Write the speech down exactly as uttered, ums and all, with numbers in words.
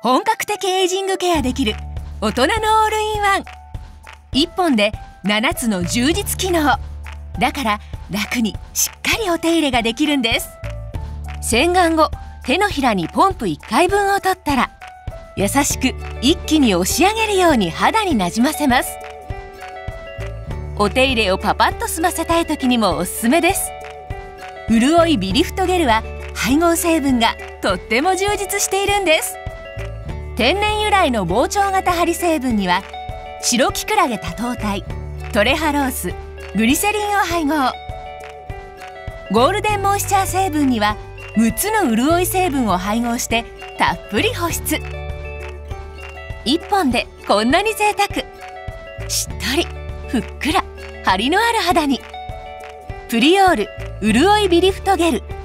本格的エイジングケアできる大人のオールインワン。いっぽんでななつの充実機能だから楽にしっかりお手入れができるんです。洗顔後、手のひらにポンプいっかいぶんを取ったら優しく一気に押し上げるように肌になじませます。お手入れをパパッと済ませたい時にもおすすめです。うるおいビリフトゲルは配合成分がとっても充実しているんです。天然由来の膨張型ハリ成分には白キクラゲ多糖体、トレハロース、グリセリンを配合。ゴールデンモイスチャー成分にはむつの潤い成分を配合してたっぷり保湿。いっぽんでこんなに贅沢。しっとりふっくら張りのある肌に。プリオールうるおいビリフトゲル。